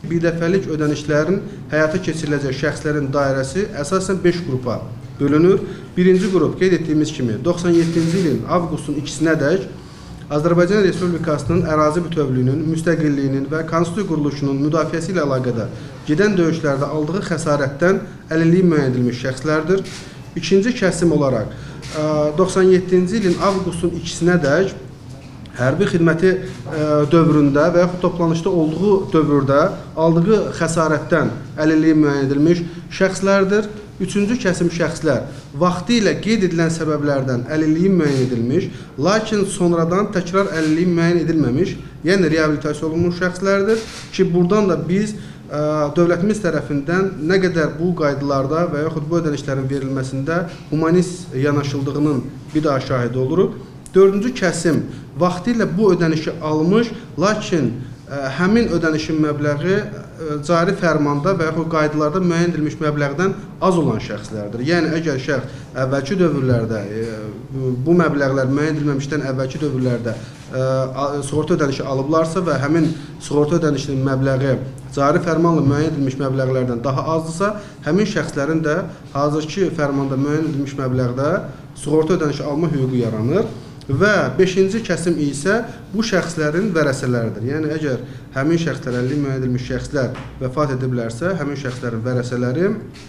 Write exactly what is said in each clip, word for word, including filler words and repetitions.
Birdəfəlik ödənişlərin həyata keçiriləcək şəxslərin dairəsi əsasən beş qrupa bölünür. Birinci qrup qeyd etdiyimiz kimi doxsan yeddinci ilin avqustun ikisinədək Azərbaycan Respublikasının ərazi bütövlüyünün, müstəqilliyinin və konstitusiya quruluşunun müdafiəsi ilə əlaqədar gedən döyüşlərdə aldığı xəsarətdən əlilliyi müəyyən edilmiş şəxslərdir. İkinci kəsim olaraq doxsan yeddinci ilin avqustun ikisinədək hərbi xidməti dövründə və yaxud toplanışda olduğu dövrdə aldığı xəsarətdən əlilliyi müəyyən edilmiş şəxslərdir. Üçüncü kəsim şəxslər vaxtı ilə qeyd edilən səbəblərdən əlilliyi müəyyən edilmiş, lakin sonradan təkrar əlilliyi müəyyən edilməmiş, yəni reabilitasiya olunmuş şəxslərdir ki, buradan da biz dövlətimiz tərəfindən nə qədər bu qaydalarda və yaxud bu ödənişlərin verilməsində humanist yanaşıldığının bir daha şahidi oluruq. Dördüncü kəsim vaxtı ilə bu ödənişi almış, lakin ə, həmin ödənişin məbləği ə, cari fərmanda və yaxud qaydalarda müəyyən edilmiş məbləğdən az olan şəxslərdir. Yəni, əgər şəxs əvvəlki dövrlərdə ə, bu məbləğlər müəyyən edilməmişdən əvvəlki dövrlərdə ə, sığorta ödənişi alıblarsa və həmin sığorta ödənişinin məbləği cari fərmanla müəyyən edilmiş məbləğlərdən daha azdırsa, həmin şəxslərin də hazırki fərmanda müəyyən edilmiş məbləğdə sığorta ödənişi alma hüququ yaranır. Və beşinci kəsim isə bu şəxslərin vərəsələridir. Yəni, əgər həmin şəxslər, əlilliyi müəyyən edilmiş şəxslər vəfat ediblərsə, həmin şəxslərin vərəsələri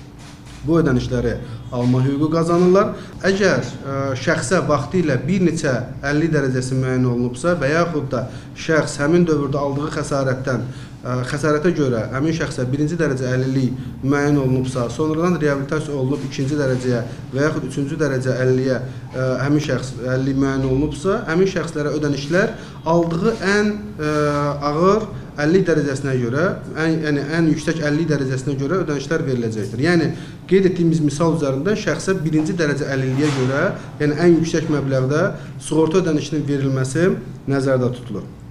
bu ödənişləri alma hüququ qazanırlar. Əgər ə, şəxsə vaxtı ilə bir neçə əlillik dərəcəsi müəyyən olunubsa və yaxud da şəxs həmin dövrdə aldığı xəsarətdən ə, xəsarətə görə həmin şəxsə birinci dərəcə əlillik müəyyən olunubsa, sonradan reabilitasiya olunub ikinci dərəcəyə və yaxud üçüncü dərəcə əlilliyə ə, həmin şəxs əlillik müəyyən olunubsa, həmin şəxslərə ödənişlər aldığı ən ə, ağır əlillik dərəcəsinə görə, ən, yəni ən yüksək əlillik dərəcəsinə görə ödənişlər veriləcəkdir. Yəni, qeyd etdiyimiz misal üzərində şəxsə birinci dərəcə əlilliyə görə, yəni ən yüksək məbləğdə sığorta ödənişinin verilməsi nəzərdə tutulur.